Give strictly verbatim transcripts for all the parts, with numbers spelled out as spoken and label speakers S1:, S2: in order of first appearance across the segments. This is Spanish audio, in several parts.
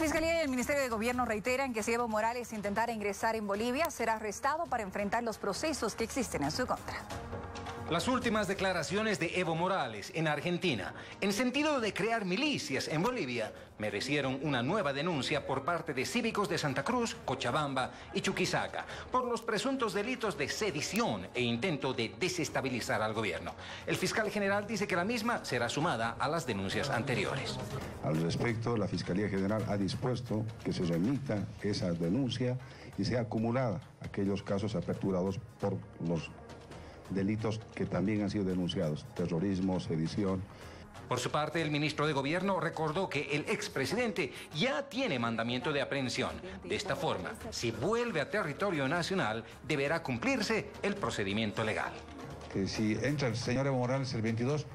S1: Fiscalía y el Ministerio de Gobierno reiteran que si Evo Morales intentara ingresar en Bolivia, será arrestado para enfrentar los procesos que existen en su contra.
S2: Las últimas declaraciones de Evo Morales en Argentina, en sentido de crear milicias en Bolivia, merecieron una nueva denuncia por parte de cívicos de Santa Cruz, Cochabamba y Chuquisaca, por los presuntos delitos de sedición e intento de desestabilizar al gobierno. El fiscal general dice que la misma será sumada a las denuncias anteriores.
S3: Al respecto, la Fiscalía General ha dispuesto que se remita esa denuncia y sea acumulada aquellos casos aperturados por los delitos que también han sido denunciados: terrorismo, sedición.
S2: Por su parte, el ministro de Gobierno recordó que el expresidente ya tiene mandamiento de aprehensión. De esta forma, si vuelve a territorio nacional, deberá cumplirse el procedimiento legal.
S4: Que si entra el señor Evo Morales el veintidós,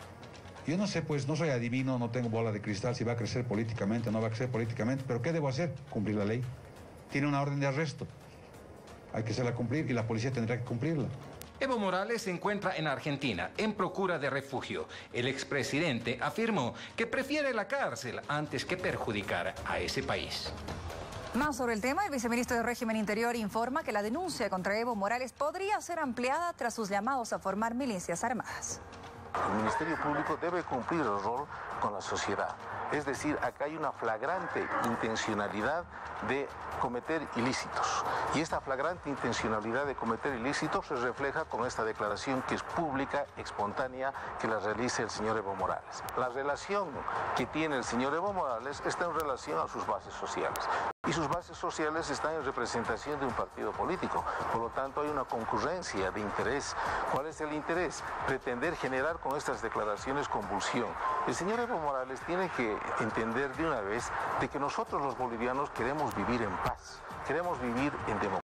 S4: yo no sé, pues no soy adivino, no tengo bola de cristal si va a crecer políticamente o no va a crecer políticamente, pero ¿qué debo hacer? Cumplir la ley. Tiene una orden de arresto, hay que hacerla cumplir y la policía tendrá que cumplirla.
S2: Evo Morales se encuentra en Argentina en procura de refugio. El expresidente afirmó que prefiere la cárcel antes que perjudicar a ese país.
S1: Más sobre el tema, el viceministro de Régimen Interior informa que la denuncia contra Evo Morales podría ser ampliada tras sus llamados a formar milicias armadas.
S5: El Ministerio Público debe cumplir el rol con la sociedad. Es decir, acá hay una flagrante intencionalidad de cometer ilícitos. Y esta flagrante intencionalidad de cometer ilícitos se refleja con esta declaración que es pública, espontánea, que la realiza el señor Evo Morales. La relación que tiene el señor Evo Morales está en relación a sus bases sociales. Y sus bases sociales están en representación de un partido político. Por lo tanto, hay una concurrencia de interés. ¿Cuál es el interés? Pretender generar con estas declaraciones convulsión. El señor Evo Morales tiene que entender de una vez de que nosotros los bolivianos queremos vivir en paz, queremos vivir en democracia.